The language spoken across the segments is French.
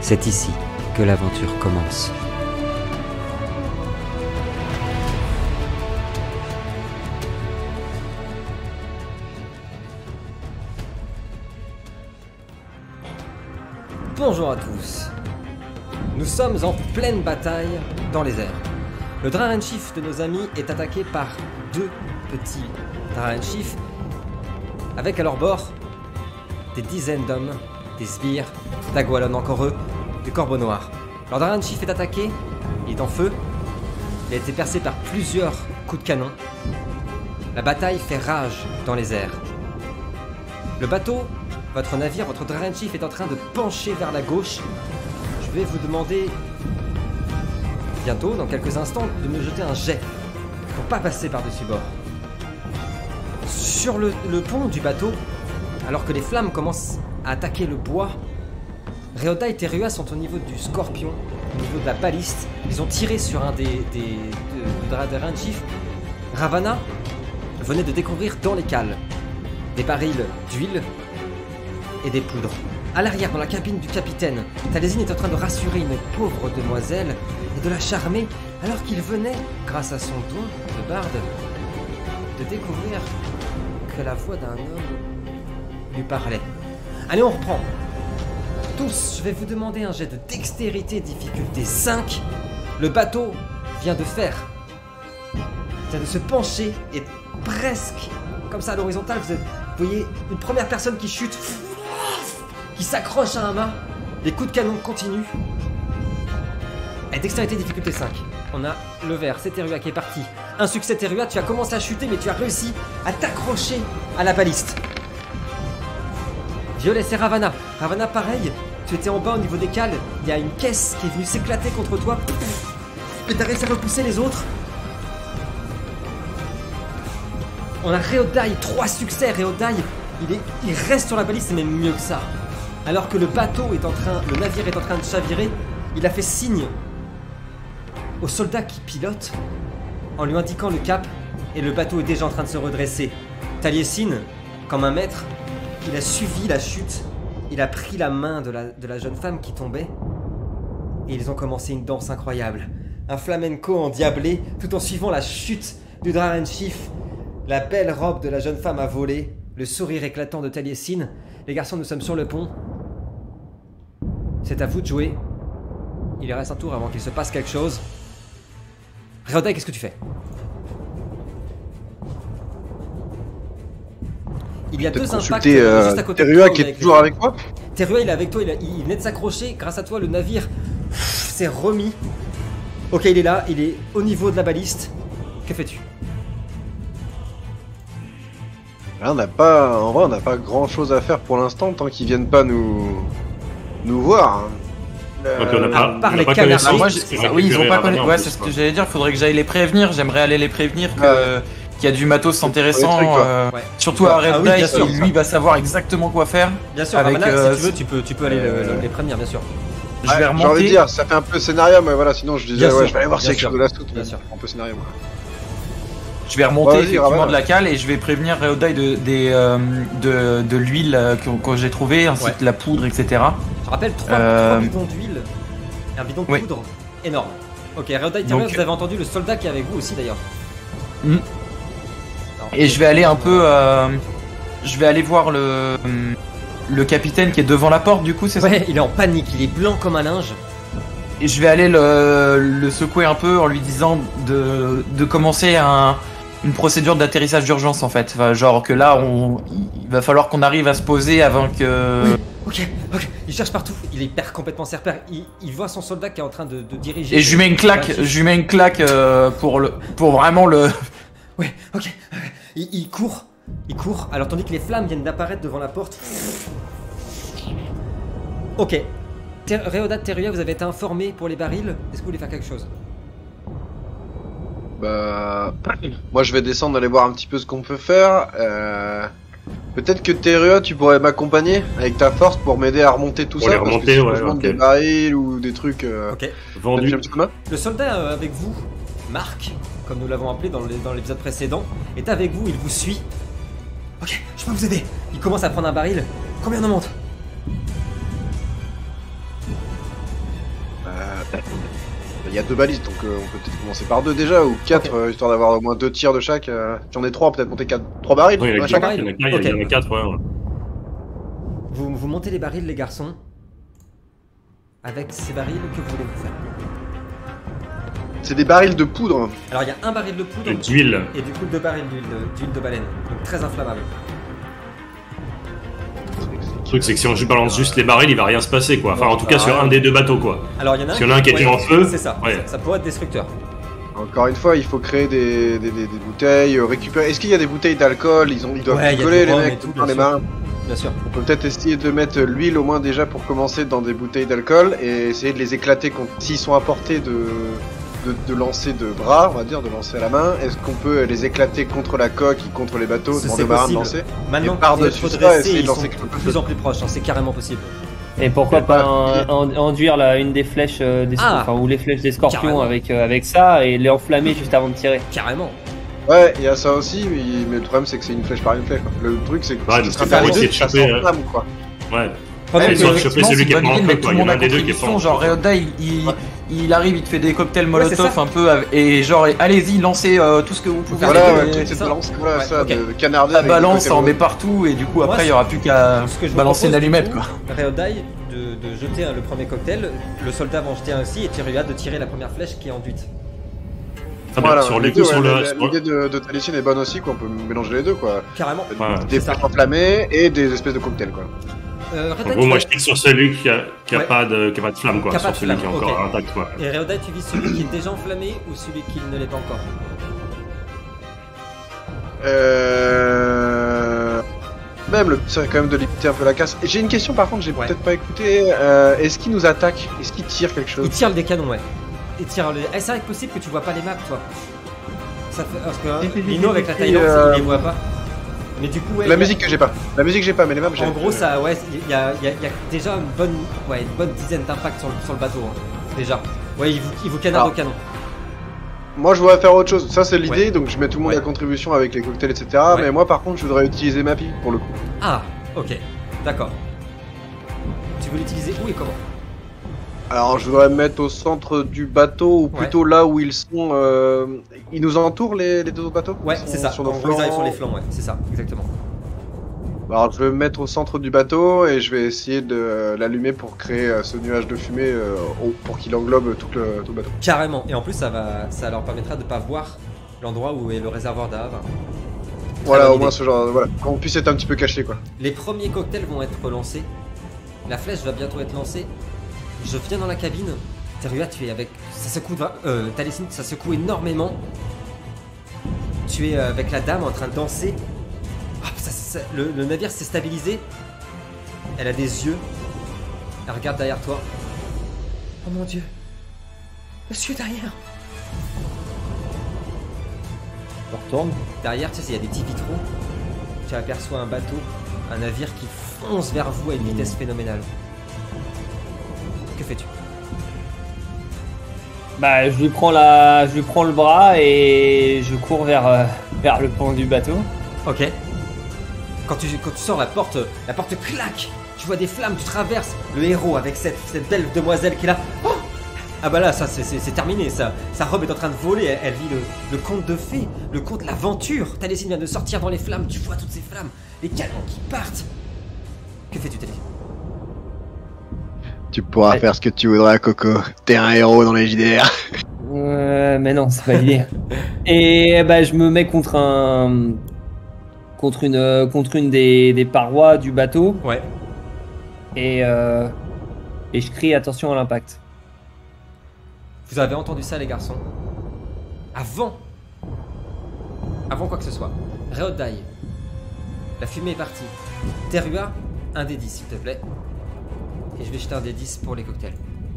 C'est ici que l'aventure commence. Bonjour à tous. Nous sommes en pleine bataille dans les airs. Le Drarenschiff de nos amis est attaqué par deux petits Drarenschiff avec à leur bord des dizaines d'hommes, des sbires, d'Agualon encore eux, des corbeaux noirs. Leur Drarenschiff est attaqué, il est en feu, il a été percé par plusieurs coups de canon. La bataille fait rage dans les airs. Le bateau, votre navire, votre Drarenschiff est en train de pencher vers la gauche. Je vais vous demander bientôt, dans quelques instants, de me jeter un jet pour pas passer par-dessus bord. Sur le pont du bateau, alors que les flammes commencent à attaquer le bois, Réoda et Terua sont au niveau du Scorpion, au niveau de la baliste. Ils ont tiré sur un des Drarenschiff. Ravana venait de découvrir dans les cales des barils d'huile et des poudres. À l'arrière, dans la cabine du capitaine, Taliesin est en train de rassurer une pauvre demoiselle et de la charmer, alors qu'il venait, grâce à son don de barde, de découvrir que la voix d'un homme lui parlait. Allez, on reprend. Tous, je vais vous demander un jet de dextérité difficulté 5. Le bateau vient de se pencher et presque, comme ça à l'horizontale, vous voyez une première personne qui chute, qui s'accroche à un mât. Les coups de canon continuent. Et dextérité difficulté 5. On a le vert, c'est Terua qui est parti. Un succès Terua, tu as commencé à chuter mais tu as réussi à t'accrocher à la baliste. Violet, c'est Ravana. Ravana, pareil, tu étais en bas au niveau des cales. Il y a une caisse qui est venue s'éclater contre toi. Et t'as réussi à repousser les autres. On a Réodaï, 3 succès. Réodaï, il reste sur la baliste, mais mieux que ça. Alors que le navire est en train de chavirer, il a fait signe au soldat qui pilote en lui indiquant le cap et le bateau est déjà en train de se redresser. Taliesin, comme un maître, il a suivi la chute, il a pris la main de la jeune femme qui tombait et ils ont commencé une danse incroyable. Un flamenco endiablé tout en suivant la chute du Drarenschiff. La belle robe de la jeune femme a volé, le sourire éclatant de Taliesin. Les garçons, nous sommes sur le pont. C'est à vous de jouer. Il reste un tour avant qu'il se passe quelque chose. Réodaï, qu'est-ce que tu fais? Il y a deux impacts juste à côté de toi. Terua qui est toujours avec moi. Terua, il est avec toi, il venait de s'accrocher. Grâce à toi, le navire s'est remis. Ok, il est là, il est au niveau de la baliste. Que fais-tu? Là, en vrai, on n'a pas grand chose à faire pour l'instant tant qu'ils viennent pas nous voir. Donc on n'a par les pas canards. connaissance. Oui, ils ont pas connaissance. Ouais, c'est ce que j'allais dire. Faudrait que j'aille les prévenir. J'aimerais aller les prévenir qu'il y a du matos intéressant. Trucs, Ouais. Surtout à Red oui, bien Dice, sûr. qui lui va savoir exactement quoi faire. Bien sûr, avec, Ravana, si tu peux aller les prévenir, bien sûr. Je vais J'ai envie de remonter. dire, ça fait un peu scénario, mais voilà, sinon je disais, Bien sûr, je vais aller voir si bien quelque chose sûr. de la soute. Bien sûr. Un peu scénario. Je vais remonter Vas-y, effectivement Ravana. de la cale et je vais prévenir Réodaï de l'huile que j'ai trouvé, ainsi Ouais. que la poudre, etc. Je rappelle 3 bidons d'huile et un bidon de Oui. poudre énorme. Ok, Réodaï, Terua, Donc- vous avez entendu le soldat qui est avec vous aussi d'ailleurs. Mm. Non, Et je vais aller un peu. Je vais aller voir le capitaine qui est devant la porte, du coup, c'est ça? Ouais, il est en panique, il est blanc comme un linge. Et je vais aller le secouer un peu en lui disant de commencer une procédure d'atterrissage d'urgence en fait. Enfin, genre que là, il va falloir qu'on arrive à se poser avant que. Ok, il cherche partout, il perd complètement ses repères. Il voit son soldat qui est en train de diriger. Et je lui mets une claque, pour vraiment le. Ouais, ok. Il court. Alors tandis que les flammes viennent d'apparaître devant la porte. Ok. Réoda, Terua, vous avez été informés pour les barils. Est-ce que vous voulez faire quelque chose? Bah, moi je vais descendre aller voir un petit peu ce qu'on peut faire. Peut-être que Terua, tu pourrais m'accompagner avec ta force pour m'aider à remonter tout Pour ça. les parce que remonter, si ouais, je monte ok. des barils ou des trucs. Ok. Vendu. un petit coup de main. Le soldat avec vous, Marc, comme nous l'avons appelé dans l'épisode précédent, est avec vous, il vous suit. Ok, je peux vous aider. Il commence à prendre un baril. Combien on en monte? Il y a 2 balises, donc on peut peut-être commencer par 2 déjà, ou 4, histoire d'avoir au moins 2 tirs de chaque. J'en ai 3, peut-être monter 3 barils. Non, il y en a chacun. quatre, il y en a 4, ouais. Vous montez les barils, les garçons. Avec ces barils, que voulez-vous faire? C'est des barils de poudre. Alors il y a un baril de poudre D'huile. et du coup 2 barils d'huile de baleine. Donc très inflammable. Le truc, c'est que si on balance juste les barils, il va rien se passer, quoi. Enfin, en tout cas, sur un des 2 bateaux, quoi. Alors il y en a S'il y en a un qui était en feu, c'est ça. ouais. Ça pourrait être destructeur. Encore une fois, il faut créer des bouteilles, récupérer. Est-ce qu'il y a des bouteilles d'alcool? Ils doivent Ouais, il y a coller du les rhum et mecs, tout, dans les bien sûr. marins. Bien sûr. On peut peut-être essayer de mettre l'huile au moins déjà pour commencer dans des bouteilles d'alcool et essayer de les éclater s'ils sont à portée de lancer de bras, on va dire, de lancer à la main. Est-ce qu'on peut les éclater contre la coque et contre les bateaux, C'est demander aux marins de possible. lancer? Maintenant Et par-dessus qu'il faut ça, dresser, essayer de ils lancer sont quelque de chose. plus en plus proches, hein, c'est carrément possible. Et pourquoi Voilà. pas enduire une des flèches ou les flèches des scorpions Carrément. avec ça et les enflammer juste avant de tirer. Carrément. Ouais, il y a ça aussi, mais le problème c'est que c'est une flèche par une flèche, quoi. Le truc c'est que Ouais, si donc tu seras faut faire les essayer deux, de ça choper, s'enflamme, quoi. Ouais. Ouais, Ouais, mais ils ont effectivement, chopé celui c'est qui est une pas bonne en idée de feu, mettre quoi. tout Il le y en monde a à un des deux qui est pas contribution. en Genre feu. Reoda, il arrive, il te fait des cocktails c'est Molotov ça. un peu et genre allez-y, lancez tout ce que vous pouvez. Voilà, Et ouais, le truc c'est ça. de balancer, voilà, Ouais, ça, ok. de canarder. la avec des balance, cocktails ça en met Molotov. partout et du coup après Moi, il y aura plus qu'à Ce que je vous balancer une propose, allumette du quoi. coup, Reodai de jeter le premier cocktail, le soldat va en jeter un aussi et Tiruya de tirer la première flèche qui est enduite. Très bien. Voilà, Sur les les deux, coups, sur ouais, le. l'idée de Talicine est bonne aussi, quoi. On peut mélanger les deux, quoi. Carrément. Ouais. Des C'est ça. flèches enflammées et des espèces de cocktails, quoi. En Reodai, gros, tu moi vas- je tire sur celui qui a Ouais. pas de flamme, quoi. Qui a pas Sur de celui qui est flamme, encore ok. intact, quoi. Et Reodai, tu vises celui qui est déjà enflammé ou celui qui ne l'est pas encore? Même le but serait quand même de limiter un peu la casse. Et j'ai une question par contre, j'ai Ouais. peut-être pas écouté. Est-ce qu'il nous attaque? Est-ce qu'il tire quelque chose? Il tire des canons, ouais. Il tire les... Eh, c'est vrai que possible que tu vois pas les maps, toi. Ça fait... Parce que hein, Lino avec la Thaïlande, il les voit pas. Mais du coup, ouais. La musique que j'ai pas. La musique j'ai pas, mais les maps j'ai. En gros, ça, ouais, il y a déjà une bonne dizaine d'impacts sur le bateau, hein. Déjà. Ouais, il vous canarde Alors. au canon. Moi je voudrais faire autre chose. Ça c'est l'idée, Ouais. donc je mets tout le monde Ouais. à contribution avec les cocktails, etc. Ouais. Mais moi par contre, je voudrais utiliser ma pique pour le coup. Ah, ok. D'accord. Tu veux l'utiliser où et comment? Alors je voudrais me mettre au centre du bateau, ou plutôt là où ils sont. Ils nous entourent les deux autres bateaux? Ouais, Ils sont c'est ça. Sur En nos gros, ils arrivent sur flancs. les flancs, ouais. C'est ça, exactement. Alors je vais me mettre au centre du bateau et je vais essayer de l'allumer pour créer ce nuage de fumée pour qu'il englobe tout le bateau. Carrément. Et en plus, ça leur permettra de pas voir l'endroit où est le réservoir d'Ave. Voilà, bonne au moins idée. ce genre, voilà, qu'on puisse être un petit peu caché quoi. Les premiers cocktails vont être lancés. La flèche va bientôt être lancée. Je viens dans la cabine. Terua, tu es avec. Ça secoue. Talicine, ça secoue énormément. Tu es avec la dame en train de danser. Ah, le navire s'est stabilisé. Elle a des yeux. Elle regarde derrière toi. Oh mon dieu. Monsieur derrière. Je retourne. Derrière, tu sais, il y a des petits vitraux. Tu aperçois un bateau, un navire qui fonce vers vous à une vitesse phénoménale. Que fais-tu? Bah, je lui prends le bras et je cours vers le pont du bateau. Ok. Quand tu sors, la porte claque. Tu vois des flammes, tu traverses. Le héros avec cette belle demoiselle qui est là. Oh, ah bah là, ça c'est terminé. Sa robe est en train de voler. Elle vit le conte de fées, le conte de l'aventure. Talicine vient de sortir dans les flammes. Tu vois toutes ces flammes, les canons qui partent. Que fais-tu, Talicine? Tu pourras Ouais. faire ce que tu voudras, Coco. T'es un héros dans les JDR. Mais non, c'est pas l'idée. Et bah, je me mets contre une des parois du bateau Ouais. et je crie attention à l'impact. Vous avez entendu ça, les garçons? Avant quoi que ce soit. Reodai. La fumée est partie. Terua, un des 10, s'il te plaît. Et je vais jeter un des 10 pour les cocktails.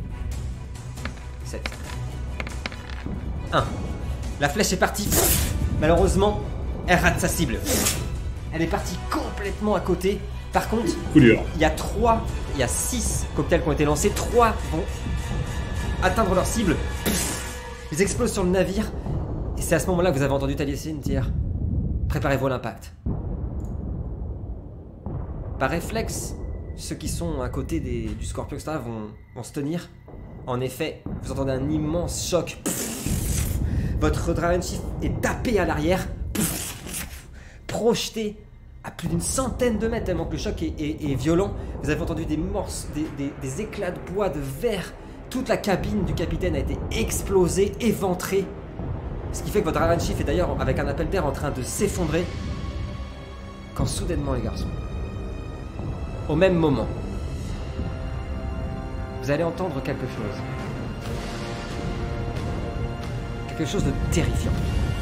7. 1. La flèche est partie. Malheureusement, elle rate sa cible. Elle est partie complètement à côté. Par contre, Coup dur. il y a 6 cocktails qui ont été lancés. 3 vont atteindre leur cible. Ils explosent sur le navire. Et c'est à ce moment-là que vous avez entendu Talicine dire: préparez-vous à l'impact. Par réflexe, ceux qui sont à côté du Scorpion, etc. vont se tenir. En effet, vous entendez un immense choc. Votre Dragon-Chief est tapé à l'arrière, projeté à plus d'une centaine de mètres, tellement que le choc est violent. Vous avez entendu des morses, des éclats de bois, de verre. Toute la cabine du capitaine a été explosée, éventrée. Ce qui fait que votre Dragon-Chief est d'ailleurs, avec un appel d'air, en train de s'effondrer. Quand soudainement, les garçons, au même moment, vous allez entendre quelque chose. Quelque chose de terrifiant.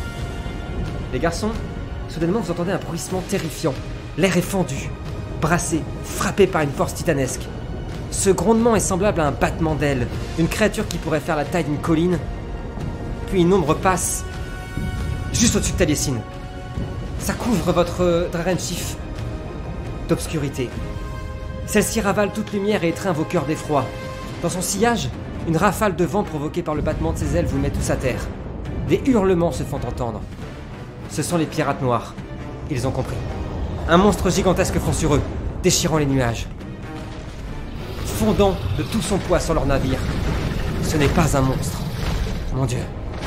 Les garçons, soudainement vous entendez un bruissement terrifiant. L'air est fendu, brassé, frappé par une force titanesque. Ce grondement est semblable à un battement d'ailes, une créature qui pourrait faire la taille d'une colline. Puis une ombre passe juste au-dessus de Taliesin. Ça couvre votre Dragon-Chief d'obscurité. Celle-ci ravale toute lumière et étreint vos cœurs d'effroi. Dans son sillage, une rafale de vent provoquée par le battement de ses ailes vous met tous à terre. Des hurlements se font entendre. Ce sont les pirates noirs. Ils ont compris. Un monstre gigantesque fond sur eux, déchirant les nuages. Fondant de tout son poids sur leur navire. Ce n'est pas un monstre. Mon Dieu.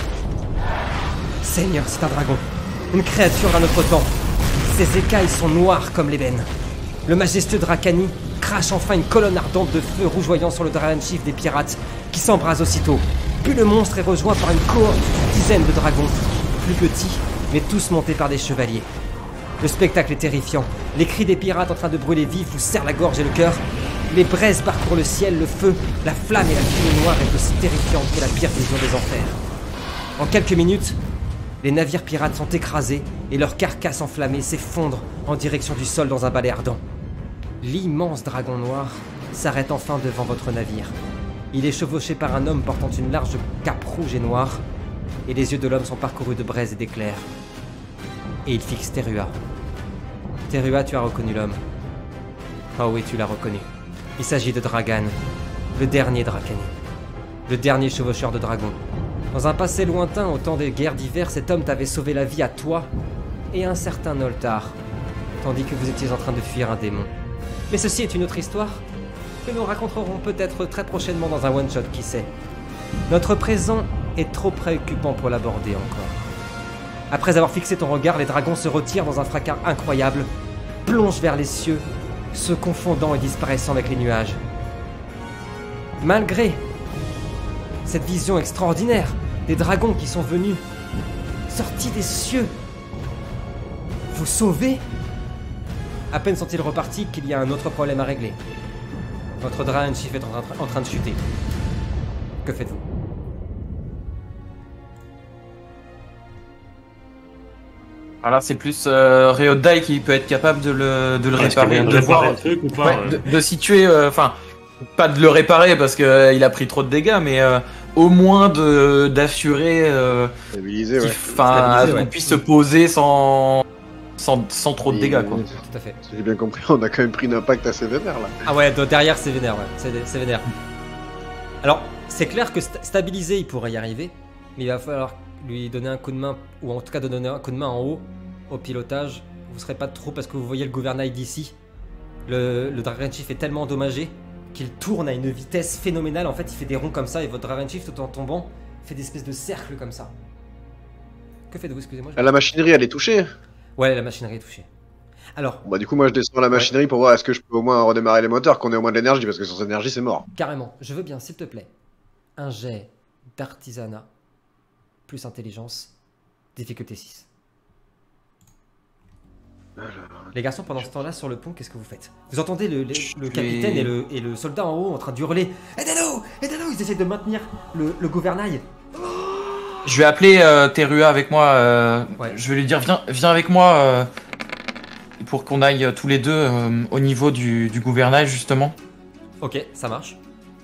Seigneur, c'est un dragon. Une créature d'un autre temps. Ses écailles sont noires comme l'ébène. Le majestueux Drakani crache enfin une colonne ardente de feu rougeoyant sur le Dragon-Chief des pirates, qui s'embrase aussitôt. Puis le monstre est rejoint par une cohorte d'une dizaine de dragons, plus petits, mais tous montés par des chevaliers. Le spectacle est terrifiant. Les cris des pirates en train de brûler vifs vous serrent la gorge et le cœur. Les braises parcourent le ciel, le feu, la flamme et la fumée noire est aussi terrifiante que la pire vision des enfers. En quelques minutes, les navires pirates sont écrasés et leurs carcasses enflammées s'effondrent en direction du sol dans un balai ardent. L'immense dragon noir s'arrête enfin devant votre navire. Il est chevauché par un homme portant une large cape rouge et noire, et les yeux de l'homme sont parcourus de braises et d'éclairs. Et il fixe Terua. Terua, tu as reconnu l'homme. Oh oui, tu l'as reconnu. Il s'agit de Dragan, le dernier Drakani, le dernier chevaucheur de dragons. Dans un passé lointain, au temps des guerres d'hiver, cet homme t'avait sauvé la vie à toi et à un certain Noltar, tandis que vous étiez en train de fuir un démon. Mais ceci est une autre histoire que nous raconterons peut-être très prochainement dans un one-shot, qui sait. Notre présent est trop préoccupant pour l'aborder encore. Après avoir fixé ton regard, les dragons se retirent dans un fracas incroyable, plongent vers les cieux, se confondant et disparaissant avec les nuages. Malgré cette vision extraordinaire des dragons qui sont venus, sortis des cieux, vous sauver, à peine sont-ils repartis qu'il y a un autre problème à régler. Votre Dragon-Chief est en train de chuter. Que faites-vous? Alors c'est plus Réodai qui peut être capable de le réparer, de voir le truc ou pas, de situer, enfin pas de le réparer parce que il a pris trop de dégâts, mais au moins d'assurer Stabiliser, ouais. qu'on puisse se poser sans trop de dégâts, quoi. Tout à fait. Si j'ai bien compris, on a quand même pris un impact assez vénère là. Ah ouais, derrière c'est vénère, ouais. C'est vénère. Alors, c'est clair que stabiliser, il pourrait y arriver, mais il va falloir lui donner un coup de main, ou en tout cas de donner un coup de main en haut, au pilotage. Vous serez pas trop parce que vous voyez le gouvernail d'ici. Le Dragon-Chief est tellement endommagé qu'il tourne à une vitesse phénoménale. En fait, il fait des ronds comme ça et votre Dragon-Chief, tout en tombant, fait des espèces de cercles comme ça. Que faites-vous, excusez-moi? La machinerie, elle est touchée. Ouais, la machinerie est touchée. Alors, Bah du coup, moi je descends la machinerie pour voir est-ce que je peux au moins redémarrer les moteurs, qu'on ait au moins de l'énergie, parce que sans énergie, c'est mort. carrément, je veux bien, s'il te plaît, un jet d'artisanat plus intelligence, difficulté 6. Les garçons, pendant ce temps-là, sur le pont, qu'est-ce que vous faites? Vous entendez le capitaine et le soldat en haut en train d'hurler « Aidez-nous! Aidez-nous !» Ils essaient de maintenir le gouvernail. Je vais appeler Terua avec moi. Ouais. Je vais lui dire viens avec moi pour qu'on aille tous les deux au niveau du gouvernail justement. Ok, ça marche.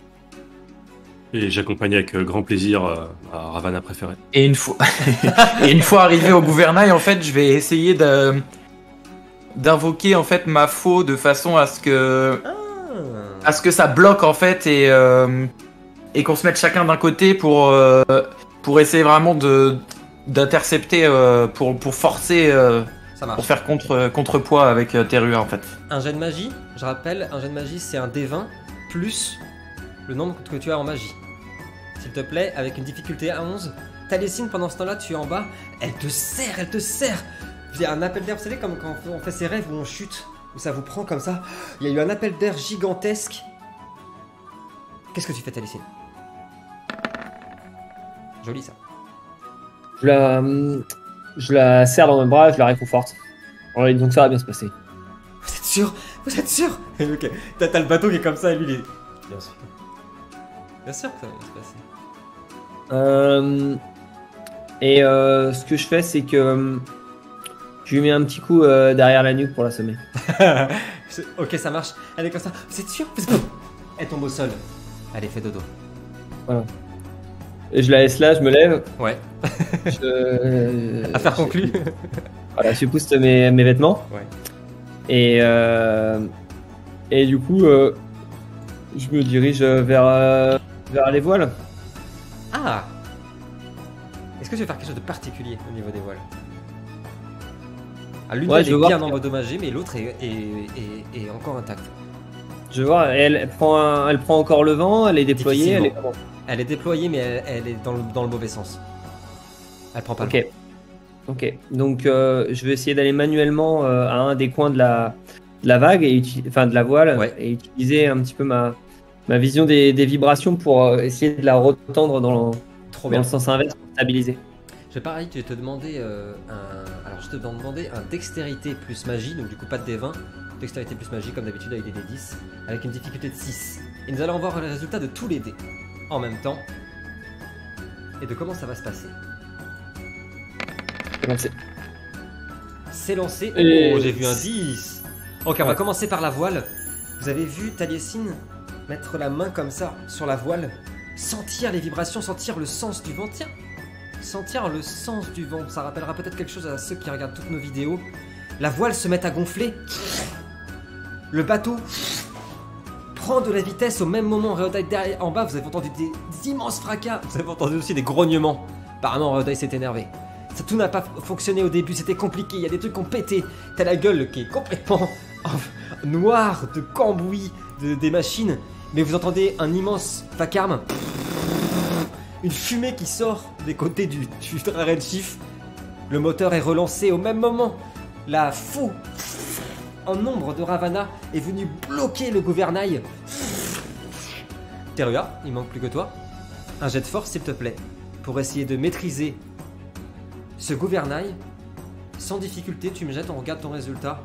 Et j'accompagne avec grand plaisir à Ravana préférée. Et une fois arrivé au gouvernail, en fait, je vais essayer d'invoquer en fait ma faux de façon à ce que ça bloque en fait et qu'on se mette chacun d'un côté pour essayer vraiment d'intercepter pour forcer Ça marche. pour faire contrepoids avec Terua en fait. Un jet de magie, je rappelle, un jet de magie c'est un D20 plus le nombre que tu as en magie. s'il te plaît, avec une difficulté à 11. Taliesin, pendant ce temps-là, tu es en bas. Elle te serre, elle te serre. Il y a un appel d'air, vous savez, comme quand on fait ses rêves où on chute, où ça vous prend comme ça. Il y a eu un appel d'air gigantesque. Qu'est-ce que tu fais, Taliesin? Joli ça. Je la serre dans mes bras, je la réconforte. Ouais, donc ça va bien se passer. Vous êtes sûr? Vous êtes sûr? Ok, t'as le bateau qui est comme ça et lui il est... Bien sûr. Bien sûr que ça va bien se passer. Ce que je fais, c'est que je lui mets un petit coup derrière la nuque pour l'assommer. Ok, ça marche. Elle est comme ça. Vous êtes sûr? Elle tombe au sol. Allez, fais dodo. Voilà. Et je la laisse là, je me lève. Ouais. Affaire conclue. Voilà, je pousse mes vêtements. Ouais. Et du coup, je me dirige vers les voiles. Ah! Est-ce que tu veux faire quelque chose de particulier au niveau des voiles? Ah, l'une Ouais, d'elles je veux est bien voir. endommagée, mais l'autre est encore intacte. Je vois, elle prend encore le vent, elle est déployée, elle est Difficilement. Elle est déployée, mais elle est dans le mauvais sens. Elle prend pas le Ok. Ok. Donc je vais essayer d'aller manuellement à un des coins de la vague, enfin de la voile, Ouais. et utiliser un petit peu ma vision des vibrations pour essayer de la retendre Trop dans bien. le sens inverse pour stabiliser. Je vais pareil, je vais te demander alors je te demandais un dextérité plus magie, donc du coup pas de D20, dextérité plus magie comme d'habitude avec des D10, avec une difficulté de 6. Et nous allons voir les résultats de tous les dés en même temps et de comment ça va se passer. C'est lancé. Et- Oh, j'ai vu un 10. Ok, on va Ouais. commencer par la voile. Vous avez vu Taliesin mettre la main comme ça sur la voile, sentir les vibrations, sentir le sens du vent. Tiens, sentir le sens du vent. Ça rappellera peut-être quelque chose à ceux qui regardent toutes nos vidéos. La voile se met à gonfler. Le bateau prend de la vitesse au même moment. Reodai derrière, en bas, vous avez entendu des immenses fracas. Vous avez entendu aussi des grognements. Apparemment, Reodai s'est énervé. Ça, tout n'a pas fonctionné au début, c'était compliqué, il y a des trucs qui ont pété. T'as la gueule qui est complètement noire de cambouis des machines, mais vous entendez un immense vacarme. Une fumée qui sort des côtés du Draren Chief. Le moteur est relancé au même moment. La faux en nombre de Ravana est venue bloquer le gouvernail. Teruya, il manque plus que toi. Un jet de force s'il te plaît, pour essayer de maîtriser ce gouvernail. Sans difficulté, tu me jettes, on regarde ton résultat.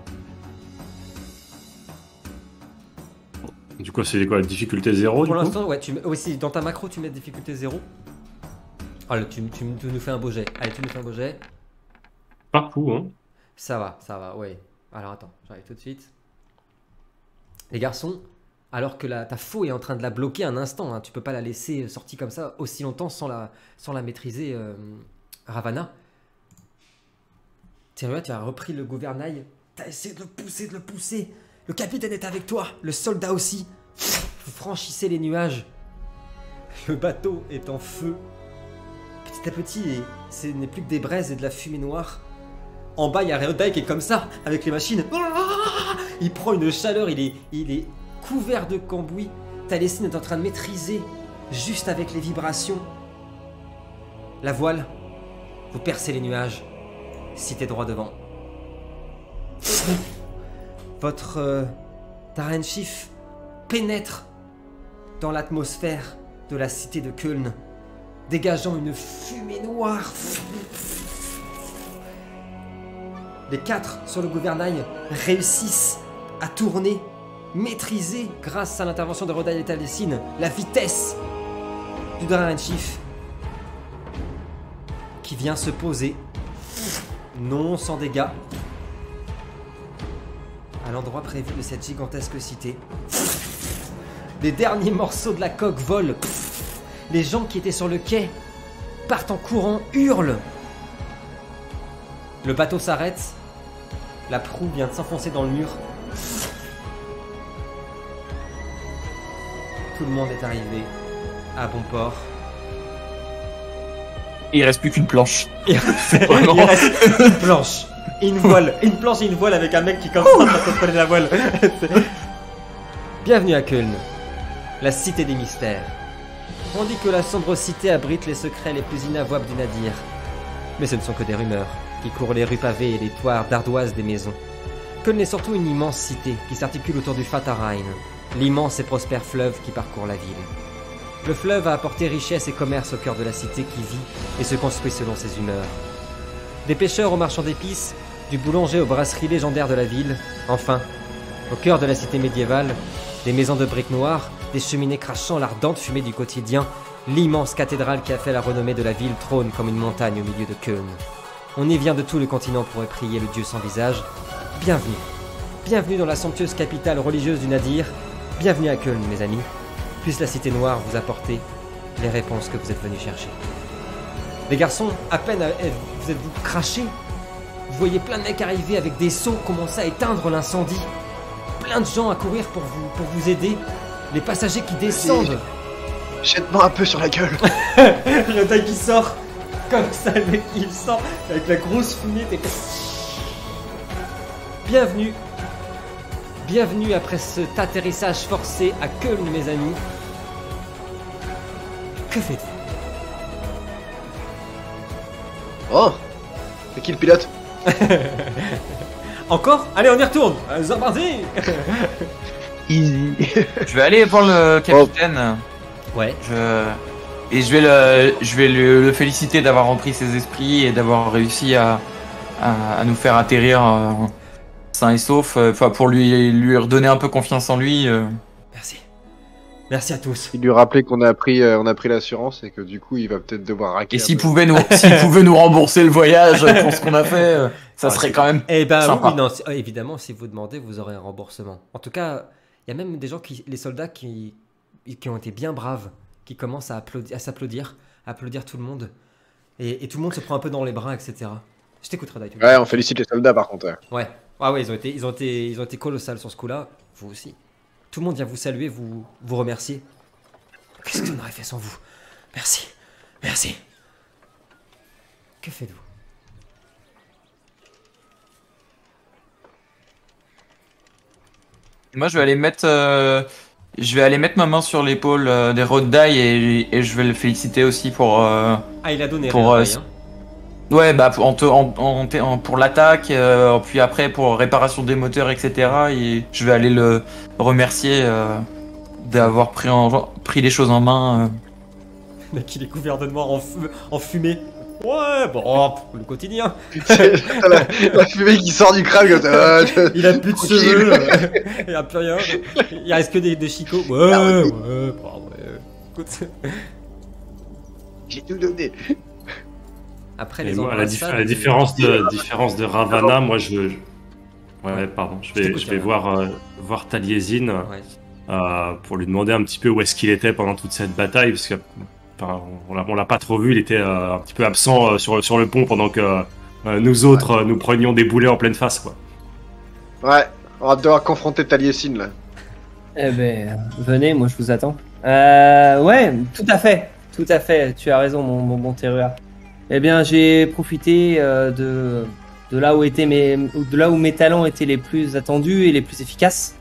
Du coup, c'est quoi? Difficulté 0 Pour du coup? l'instant, ouais, aussi dans ta macro, tu mets difficulté 0. Allez, tu nous fais un beau jet. Allez, tu nous fais un beau jet. Pas fou, hein. Ça va, ouais. Alors attends, j'arrive tout de suite. Les garçons, alors que ta faux est en train de la bloquer un instant, hein, tu peux pas la laisser sortie comme ça aussi longtemps sans la maîtriser, Ravana. Teruya, tu as repris le gouvernail, t'as essayé de le pousser. Le capitaine est avec toi, le soldat aussi. Vous franchissez les nuages. Le bateau est en feu. Petit à petit, ce n'est plus que des braises et de la fumée noire. En bas, il y a Reodai qui est comme ça, avec les machines. Il prend une chaleur, il est couvert de cambouis. Taliesin est en train de maîtriser, juste avec les vibrations. La voile, vous percez les nuages. Cité droit devant. Votre Draren Chief pénètre dans l'atmosphère de la cité de Köln, dégageant une fumée noire. Les 4 sur le gouvernail réussissent à tourner, maîtriser, grâce à l'intervention de Reodai et Taliesin, la vitesse du Draren Chief qui vient se poser, non sans dégâts, à l'endroit prévu de cette gigantesque cité. Les derniers morceaux de la coque volent. Les gens qui étaient sur le quai partent en courant, hurlent. Le bateau s'arrête. La proue vient de s'enfoncer dans le mur. Tout le monde est arrivé à bon port. Et il reste plus qu'une planche. Il reste une planche. Une voile, une planche et une voile avec un mec qui commence à contrôler la voile. Bienvenue à Köln, la cité des mystères. On dit que la sombre cité abrite les secrets les plus inavouables du Nadir. Mais ce ne sont que des rumeurs qui courent les rues pavées et les toits d'ardoises des maisons. Köln est surtout une immense cité qui s'articule autour du Fatahrain, l'immense et prospère fleuve qui parcourt la ville. Le fleuve a apporté richesse et commerce au cœur de la cité qui vit et se construit selon ses humeurs. Des pêcheurs aux marchands d'épices, du boulanger aux brasseries légendaires de la ville, enfin, au cœur de la cité médiévale, des maisons de briques noires, des cheminées crachant l'ardente fumée du quotidien, l'immense cathédrale qui a fait la renommée de la ville trône comme une montagne au milieu de Köln. On y vient de tout le continent pour y prier le dieu sans visage. Bienvenue. Bienvenue dans la somptueuse capitale religieuse du Nadir. Bienvenue à Köln, mes amis. Puisse la cité noire vous apporter les réponses que vous êtes venus chercher. Les garçons, à peine vous êtes-vous crachés, vous voyez plein de mecs arriver avec des seaux commencer à éteindre l'incendie. Plein de gens à courir pour vous aider. Les passagers qui descendent. Jette-moi un peu sur la gueule. Ryota qui sort. Comme ça, le mec il sort avec la grosse fumée. Bienvenue. Bienvenue après cet atterrissage forcé à Köln, mes amis. Que faites-vous? Oh, c'est qui le pilote? Encore? Allez, on y retourne. C'est parti. Easy. Je vais aller voir le capitaine. Ouais. Et je vais le féliciter d'avoir repris ses esprits et d'avoir réussi à nous faire atterrir sain et sauf. Enfin, pour lui redonner un peu confiance en lui. Merci. Merci à tous. Il lui rappeler qu'on a pris l'assurance et que du coup il va peut-être devoir raquer. Et s'il pouvait nous rembourser le voyage pour ce qu'on a fait, ça serait quand même Eh ben sympa. oui, non, évidemment, si vous demandez, vous aurez un remboursement. En tout cas, il y a même des gens les soldats qui ont été bien braves, qui commencent à s'applaudir, à applaudir tout le monde. Et tout le monde se prend un peu dans les bras, etc. Je t'écouterai, Daitou. Ouais, on félicite les soldats par contre. Ouais. Ah ouais, ils ont été colossales sur ce coup-là. Vous aussi. Tout le monde vient vous saluer, vous remercier. Qu'est-ce qu'on aurait fait sans vous? Merci. Merci. Que faites-vous? Moi, je vais aller mettre ma main sur l'épaule des Rodai et je vais le féliciter aussi pour. Ah, il a donné pour, Réveil, hein. Ouais, bah pour l'attaque, puis après pour réparation des moteurs, etc. Et je vais aller le remercier d'avoir pris les choses en main. Le mec, il est couvert de noir en fumée. Ouais, bon, le quotidien. la fumée qui sort du crâne comme ça. Il a plus de cheveux. Il a plus rien. Il reste que des chicots. Ouais. Écoute. J'ai tout donné. Après Et les moi, à embrassades, la différence de Ravana, moi ouais, pardon, je vais voir Taliesin Ouais. pour lui demander un petit peu où est-ce qu'il était pendant toute cette bataille, parce que on l'a pas trop vu, il était un petit peu absent sur le pont pendant que nous autres nous prenions des boulets en pleine face, quoi. Ouais, on va devoir confronter Taliesin là. Eh ben, venez, moi je vous attends. Ouais, tout à fait, tu as raison, mon bon Terua. Eh bien, j'ai profité de là où mes talents étaient les plus attendus et les plus efficaces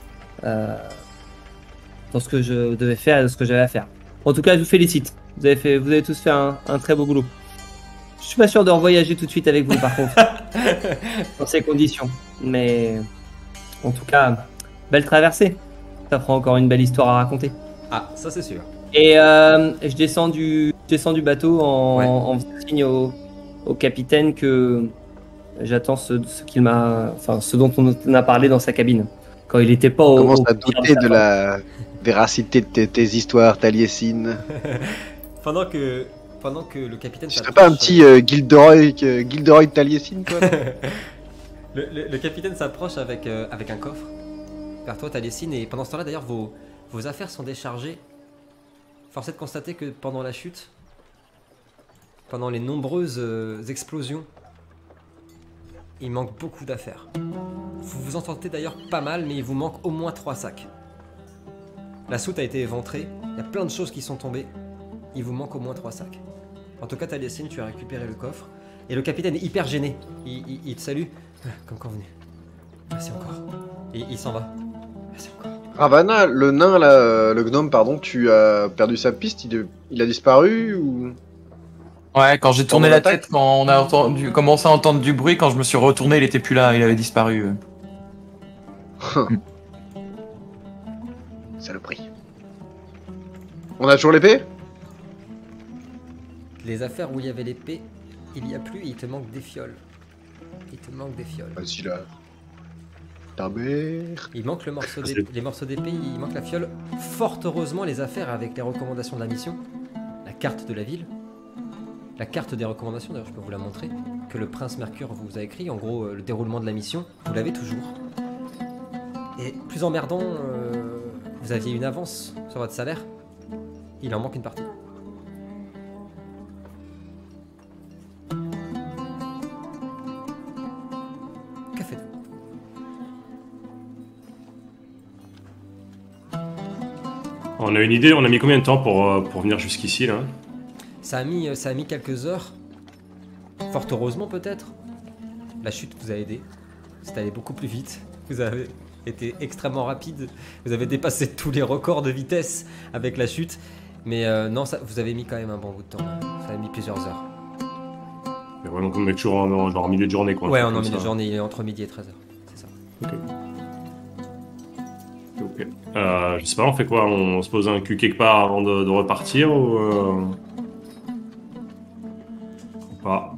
dans ce que je devais faire et dans ce que j'avais à faire. En tout cas, je vous félicite. Vous avez tous fait un très beau boulot. Je suis pas sûr de revoyager tout de suite avec vous, par contre, dans ces conditions. Mais en tout cas, belle traversée. Ça fera encore une belle histoire à raconter. Ah, ça c'est sûr. Et je descends du bateau Ouais. en faisant signe au capitaine que j'attends ce dont on a parlé dans sa cabine. Quand il était pas On au. commence à au pire douter sa de forme. la véracité de tes histoires, Taliesin. Pendant que le capitaine Tu serais pas un petit Gilderoy de Taliesin, quoi? le capitaine s'approche avec un coffre vers toi, Taliesin, et pendant ce temps-là, d'ailleurs, vos affaires sont déchargées. Force est de constater que pendant la chute, pendant les nombreuses explosions, il manque beaucoup d'affaires. Vous vous en sortez d'ailleurs pas mal, mais il vous manque au moins 3 sacs. La soute a été éventrée, il y a plein de choses qui sont tombées. Il vous manque au moins 3 sacs. En tout cas, Taliesin, tu as récupéré le coffre. Et le capitaine est hyper gêné. Il te salue, comme convenu. Merci encore. Et il s'en va. Merci encore. Ravana, le nain là, le gnome pardon, tu as perdu sa piste, il a disparu ou... Ouais, quand j'ai tourné Pendant la l'attaque tête, quand on a commencé à entendre du bruit, quand je me suis retourné, il était plus là, il avait disparu. Saloperie. On a toujours l'épée? Les affaires où il y avait l'épée, il y a plus, il te manque des fioles. Il te manque des fioles. Vas-y là. Ta mère. Il manque le morceau les morceaux d'épée, il manque la fiole. Fort heureusement, les affaires avec les recommandations de la mission, la carte de la ville, la carte des recommandations, d'ailleurs je peux vous la montrer, que le prince Mercure vous a écrit, en gros le déroulement de la mission, vous l'avez toujours. Et plus emmerdant, vous aviez une avance sur votre salaire, il en manque une partie. Que faites-vous? On a une idée, on a mis combien de temps pour venir jusqu'ici là? Ça a mis quelques heures. Fort heureusement peut-être. La chute vous a aidé. C'est allé beaucoup plus vite. Vous avez été extrêmement rapide. Vous avez dépassé tous les records de vitesse avec la chute. Mais non, vous avez mis quand même un bon bout de temps. Ça a mis plusieurs heures. Mais vraiment, on est toujours en milieu de journée quoi. Ouais, en milieu de journée, il est entre midi et 13h. C'est ça. Ok. Ok. Je sais pas, on fait quoi? On se pose un cul quelque part avant de repartir ou pas?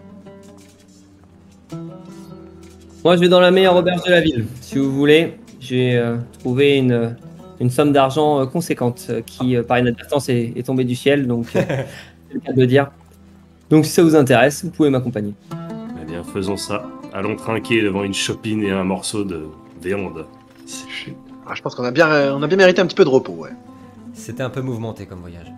Moi, je vais dans la meilleure auberge de la ville, si vous voulez. J'ai trouvé une somme d'argent conséquente qui, par inadvertance, est tombée du ciel, donc c'est le cas de le dire. Donc, si ça vous intéresse, vous pouvez m'accompagner. Eh bien, faisons ça. Allons trinquer devant une chopine et un morceau de viande. Ah, je pense qu'on a bien mérité un petit peu de repos, ouais. C'était un peu mouvementé comme voyage.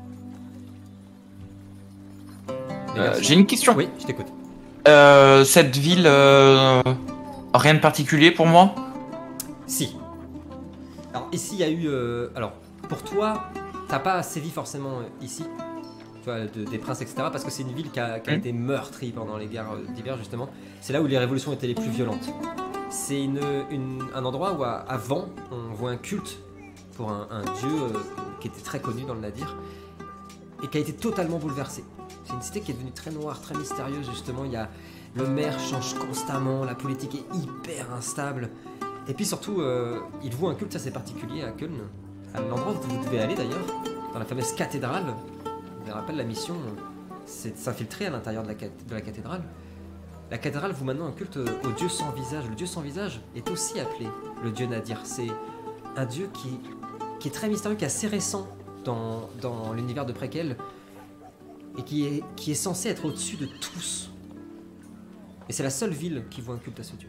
J'ai une question. Oui, je t'écoute. Cette ville, rien de particulier pour moi? Si. Alors ici il y a eu... alors pour toi, t'as pas sévi forcément ici, tu vois, des princes, etc. Parce que c'est une ville qui a été meurtrie pendant les guerres d'hiver justement. C'est là où les révolutions étaient les plus violentes. C'est un endroit où avant on voit un culte pour un dieu qui était très connu dans le Nadir et qui a été totalement bouleversé. C'est une cité qui est devenue très noire, très mystérieuse justement. Le maire change constamment, la politique est hyper instable. Et puis surtout, il voue un culte assez particulier à Köln, à l'endroit où vous devez aller d'ailleurs, dans la fameuse cathédrale. Je me rappelle la mission, c'est de s'infiltrer à l'intérieur de la cathédrale. La cathédrale voue maintenant un culte au dieu sans visage. Le dieu sans visage est aussi appelé le dieu Nadir. C'est un dieu qui est très mystérieux, qui est assez récent dans l'univers de Prequel, et qui est censé être au-dessus de tous. Et c'est la seule ville qui voit un culte à ce dieu.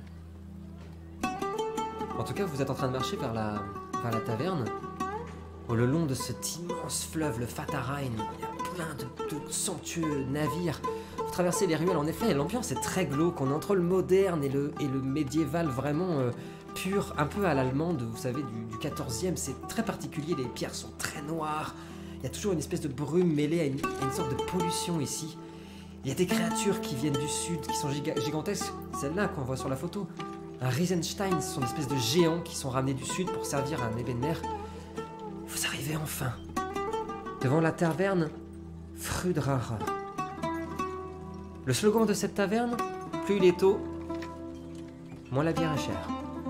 En tout cas, vous êtes en train de marcher vers la taverne. Le long de cet immense fleuve, le Fatarain, il y a plein de somptueux navires. Vous traversez les ruelles, en effet, l'ambiance est très glauque. On est entre le moderne et le médiéval vraiment pur, un peu à l'allemande, vous savez, du 14e. C'est très particulier, les pierres sont très noires. Il y a toujours une espèce de brume mêlée à une sorte de pollution ici. Il y a des créatures qui viennent du sud, qui sont gigantesques. Celle-là qu'on voit sur la photo. Un Riesenstein, ce sont des espèces de géants qui sont ramenés du sud pour servir à un Ebenmer. Vous arrivez enfin devant la taverne Frudrara. Le slogan de cette taverne, plus il est tôt, moins la bière est chère.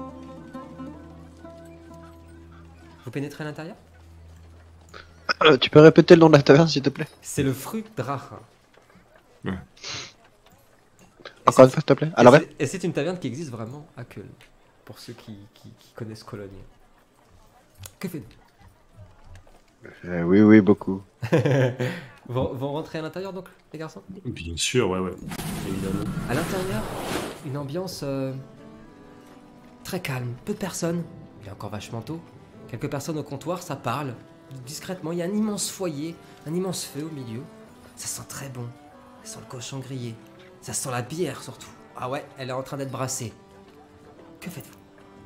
Vous pénétrez à l'intérieur? Tu peux répéter le nom de la taverne, s'il te plaît? C'est le Frudrara. Ouais. Encore une fois, s'il te plaît. Alors, et c'est une taverne qui existe vraiment à Köln, pour ceux qui connaissent Cologne. Que faites-vous? Oui, beaucoup. Vous rentrez à l'intérieur donc, les garçons? Bien sûr, ouais. Évidemment. À l'intérieur, une ambiance très calme, peu de personnes. Il est encore vachement tôt. Quelques personnes au comptoir, ça parle discrètement. Il y a un immense foyer, un immense feu au milieu. Ça sent très bon. Ça sent le cochon grillé. Ça sent la bière surtout. Ah ouais, elle est en train d'être brassée. Que faites-vous?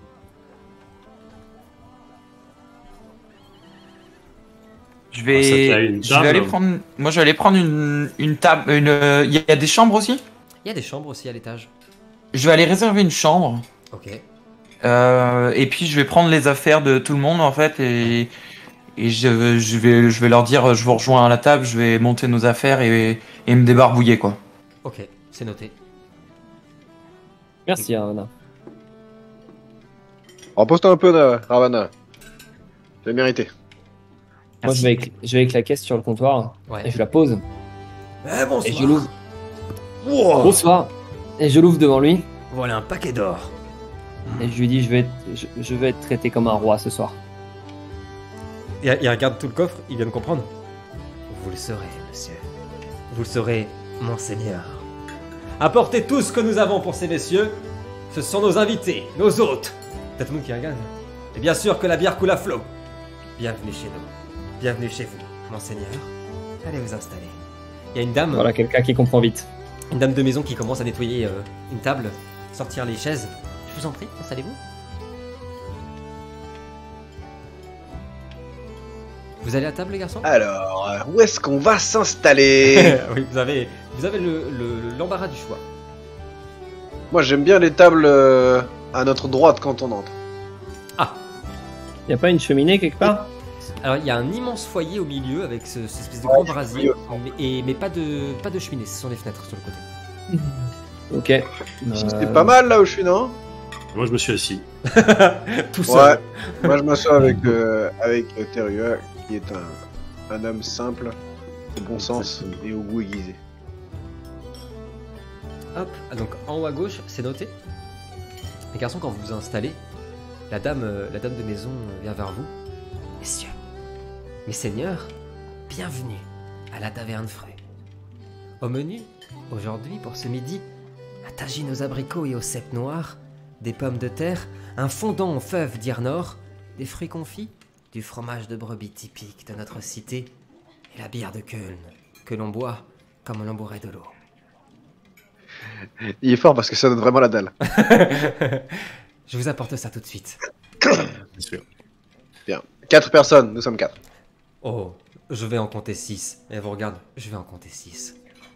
Je vais aller prendre. Moi, je vais aller prendre une table. Il y a des chambres aussi? Il y a des chambres aussi à l'étage. Je vais aller réserver une chambre. Ok. Et puis je vais prendre les affaires de tout le monde en fait et je vais leur dire je vous rejoins à la table, je vais monter nos affaires et me débarbouiller quoi. Ok, c'est noté. Merci, Ravana. Repose-toi un peu, Ravana. Tu l'as mérité. Moi, je vais avec la caisse sur le comptoir Ouais. et je la pose. Eh, bonsoir. Et je l'ouvre. Wow. Bonsoir. Et je l'ouvre devant lui. Voilà un paquet d'or. Et je lui dis, je vais être traité comme un roi ce soir. Et il regarde tout le coffre, il vient de comprendre. Vous le serez, monsieur. Vous le serez, monseigneur. Apportez tout ce que nous avons pour ces messieurs. Ce sont nos invités, nos hôtes. T'as tout le monde qui regarde. Et bien sûr que la bière coule à flot. Bienvenue chez nous. Bienvenue chez vous, monseigneur. Allez vous installer. Il y a une dame, Voilà, quelqu'un qui comprend vite. une dame de maison qui commence à nettoyer une table, sortir les chaises. Je vous en prie, installez-vous. Vous allez à table, les garçons? Alors, où est-ce qu'on va s'installer? Oui, vous avez l'embarras du choix. Moi, j'aime bien les tables à notre droite quand on entre. Y a pas une cheminée quelque part? Alors, il y a un immense foyer au milieu avec cette espèce de grand brasier, mais pas de cheminée, ce sont des fenêtres sur le côté. Ok. C'est pas mal là où je suis, non? Moi, je me suis assis. Tout seul. Ouais. Moi, je m'assois avec Terua, qui est un homme simple, au bon sens et au goût aiguisé. Hop, donc en haut à gauche, c'est noté. Les garçons, quand vous vous installez, la dame de maison vient vers vous. Messieurs, mes seigneurs, bienvenue à la taverne Frais. Au menu, aujourd'hui, pour ce midi, un tagine aux abricots et aux cèpes noirs, des pommes de terre, un fondant aux fèves d'Irnor, des fruits confits, du fromage de brebis typique de notre cité et la bière de Köln, que l'on boit comme l'on boirait de l'eau. Il est fort parce que ça donne vraiment la dalle. Je vous apporte ça tout de suite. Bien sûr. Bien. 4 personnes, nous sommes 4. Oh, je vais en compter 6. Et vous regarde, je vais en compter 6.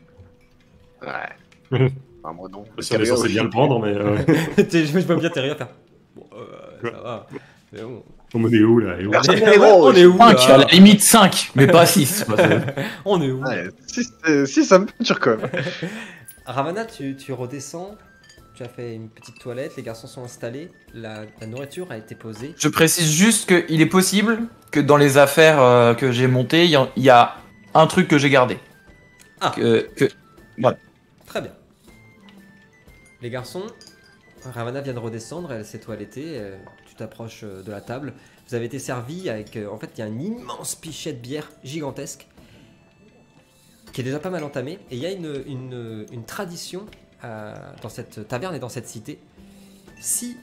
Ouais. Enfin, moi non. On est censé bien le prendre, mais. Je vois bien Terry faire. Bon, ça va. C'est bon. On est où là? Et où Personne On n'est est- héros, on est où 5, à là la limite 5, mais pas 6. On est où? Ouais, si ça me perturbe quand même. Ravana, tu redescends. Tu as fait une petite toilette. Les garçons sont installés. La nourriture a été posée. Je précise juste qu'il est possible que dans les affaires que j'ai montées, il y a un truc que j'ai gardé. Ah. Voilà. Très bien. Les garçons, Ravana vient de redescendre, elle s'est toilettée, tu t'approches de la table. Vous avez été servi avec, en fait, il y a une immense pichet de bière gigantesque qui est déjà pas mal entamée. Et il y a une tradition dans cette taverne et dans cette cité. Si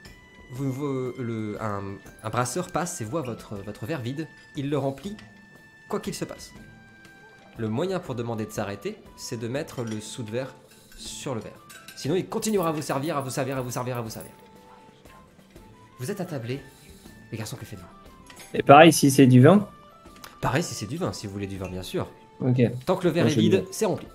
un brasseur passe et voit votre verre vide, il le remplit quoi qu'il se passe. Le moyen pour demander de s'arrêter, c'est de mettre le sous de verre sur le verre. Sinon, il continuera à vous servir, à vous servir, à vous servir, à vous servir. Vous êtes attablés. Les garçons, que faites-vous? Et pareil, si c'est du vin? Pareil, si c'est du vin, si vous voulez du vin, bien sûr. Ok. Tant que le verre Moi, est je vide, veux. c'est rempli.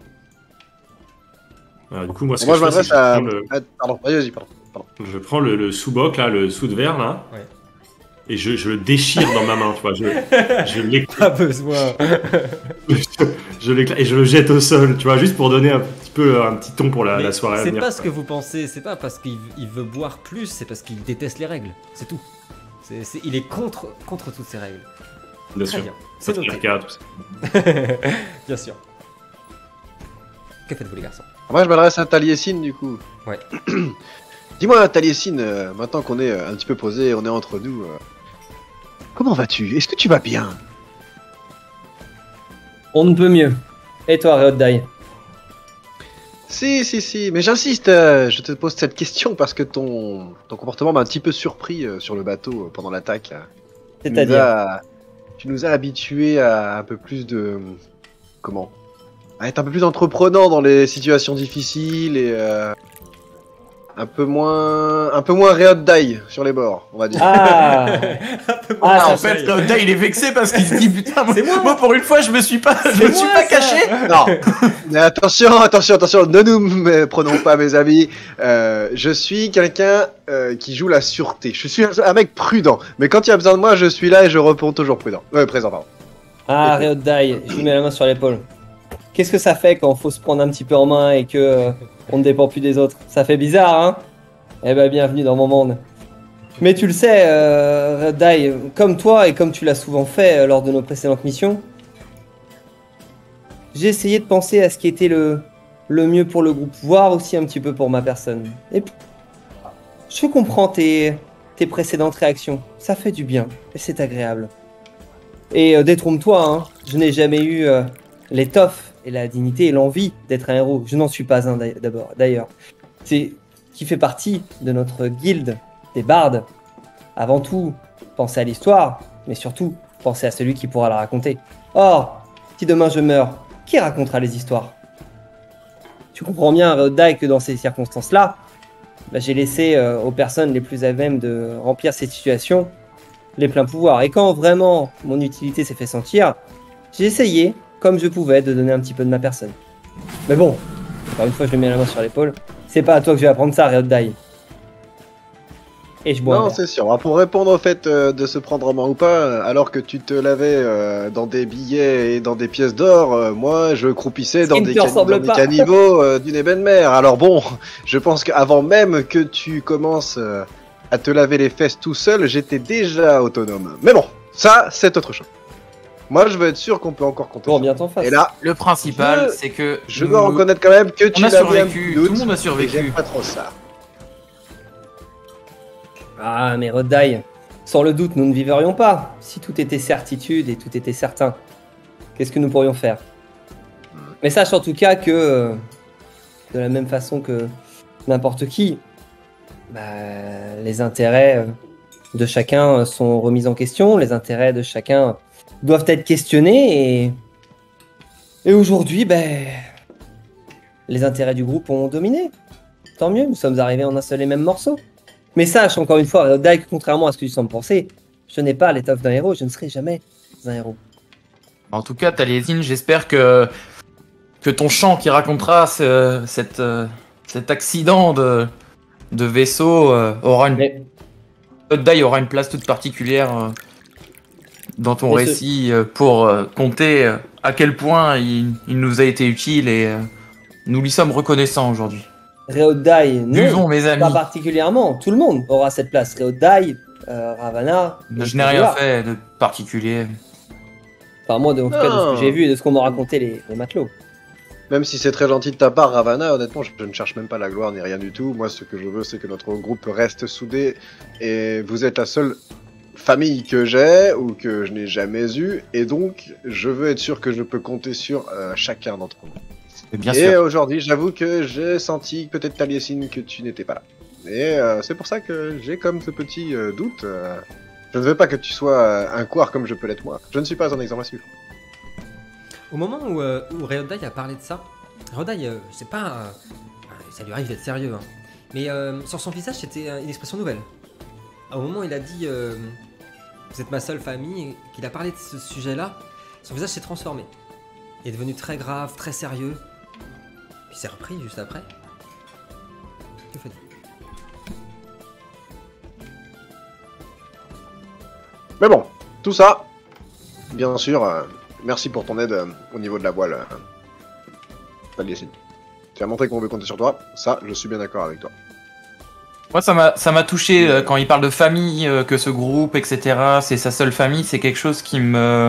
Du coup, moi, ce Moi, que je je fais, m'adresse c'est que à... je prends le- Pardon, vas-y, pardon. je prends le sous-boc, là, le sous de verre, là, Ouais. et je le déchire dans ma main, tu vois. Je l'éclate. Pas besoin. Je l'éclate et je le jette au sol, tu vois, juste pour donner un petit ton pour la soirée à C'est venir. pas ce que vous pensez, c'est pas parce qu'il veut boire plus, c'est parce qu'il déteste les règles. C'est tout. Il est contre toutes ces règles. Bien Très sûr. bien. C'est noté. Patriarcat, tout ça. Bien sûr. Que faites-vous, les garçons? Moi, je m'adresse à Taliesin, du coup. Ouais. Dis-moi, Taliesin, maintenant qu'on est un petit peu posé, on est entre nous, comment vas-tu? Est-ce que tu vas bien? On ne peut mieux. Et toi, Reoddai? Si, mais j'insiste, je te pose cette question parce que ton comportement m'a un petit peu surpris sur le bateau pendant l'attaque. C'est-à-dire? Tu nous as habitués à un peu plus de... Comment? À être un peu plus entreprenant dans les situations difficiles et un peu moins Riot Die sur les bords, on va dire. Ah, Ah, en ça, fait, Réodda, il est vexé parce qu'il se dit putain, moi pour une fois, je me suis pas moi, caché. Non, mais attention, ne nous prenons pas, mes amis. Je suis quelqu'un qui joue la sûreté. Je suis un mec prudent, mais quand il y a besoin de moi, je suis là et je réponds toujours présent, pardon. Ah, Riot Die, je lui mets la main sur l'épaule. Qu'est-ce que ça fait quand faut se prendre un petit peu en main et que on ne dépend plus des autres? Ça fait bizarre, hein? Eh ben, bienvenue dans mon monde. Mais tu le sais, Riot Die, comme toi et comme tu l'as souvent fait lors de nos précédentes missions, j'ai essayé de penser à ce qui était le mieux pour le groupe, voire aussi un petit peu pour ma personne. Et puis, je comprends tes précédentes réactions. Ça fait du bien et c'est agréable. Et détrompe-toi, hein, je n'ai jamais eu l'étoffe et la dignité et l'envie d'être un héros. Je n'en suis pas un d'ailleurs. C'est qui fait partie de notre guilde des bardes. Avant tout, pensez à l'histoire, mais surtout, pensez à celui qui pourra la raconter. Or, si demain je meurs, qui racontera les histoires? Tu comprends bien, Riot que dans ces circonstances-là, j'ai laissé aux personnes les plus à même de remplir ces situations les pleins pouvoirs. Et quand vraiment mon utilité s'est fait sentir, j'ai essayé, comme je pouvais, de donner un petit peu de ma personne. Mais bon, encore une fois, je lui mets la main sur l'épaule. C'est pas à toi que je vais apprendre ça, Riot Die. Et je bois. Non, c'est sûr. Alors, pour répondre au fait de se prendre en main ou pas, alors que tu te lavais dans des billets et dans des pièces d'or, moi je croupissais dans des caniveaux d'une ébène mère. Alors bon, je pense qu'avant même que tu commences à te laver les fesses tout seul, j'étais déjà autonome. Mais bon, ça c'est autre chose. Moi je veux être sûr qu'on peut encore compter. Bon, bien t'en face. Et là, Le principal, c'est que je dois reconnaître quand même que tu on a l'avais survécu, un doute, tout le monde a et survécu. j'aime pas trop ça. Ah, mais Riot Die, sans le doute, nous ne vivrions pas. Si tout était certitude et tout était certain, qu'est-ce que nous pourrions faire? Mais sache en tout cas que, de la même façon que n'importe qui, les intérêts de chacun sont remis en question, les intérêts de chacun doivent être questionnés et aujourd'hui, les intérêts du groupe ont dominé. Tant mieux, nous sommes arrivés en un seul et même morceau. Mais sache encore une fois, Dyke, contrairement à ce que tu sembles penser, je n'ai pas l'étoffe d'un héros, je ne serai jamais un héros. En tout cas, Taliesin, j'espère que ton chant qui racontera cet accident de vaisseau aura une place toute particulière dans ton récit pour compter à quel point il nous a été utile et nous lui sommes reconnaissants aujourd'hui. Riot Die, Buvons, mes amis. Pas particulièrement. Tout le monde aura cette place. Riot Die, Ravana. Je n'ai rien fait de particulier. Enfin, moi, en tout cas, de ce que j'ai vu et de ce qu'on m'a raconté les matelots. Même si c'est très gentil de ta part, Ravana, honnêtement, je ne cherche même pas la gloire ni rien du tout. Moi, ce que je veux, c'est que notre groupe reste soudé. Et vous êtes la seule famille que j'ai ou que je n'ai jamais eue. Et donc, je veux être sûr que je peux compter sur chacun d'entre nous. Et aujourd'hui, j'avoue que j'ai senti, peut-être Taliesin, que tu n'étais pas là. Et c'est pour ça que j'ai comme ce petit doute. Je ne veux pas que tu sois un couard comme je peux l'être moi. Je ne suis pas un exemple à suivre. Au moment où Riot Die a parlé de ça, Riot Die, c'est pas... ça lui arrive d'être sérieux, hein. Mais sur son visage, c'était une expression nouvelle. Au moment où il a dit vous êtes ma seule famille, et qu'il a parlé de ce sujet-là, son visage s'est transformé. Il est devenu très grave, très sérieux. Puis il s'est repris juste après. Que faites-vous? Mais bon, tout ça, bien sûr, merci pour ton aide au niveau de la voile, Taliesin. Tu as montré qu'on veut compter sur toi, ça, je suis bien d'accord avec toi. Moi, ça m'a touché quand il parle de famille, que ce groupe, etc., c'est sa seule famille, c'est quelque chose qui me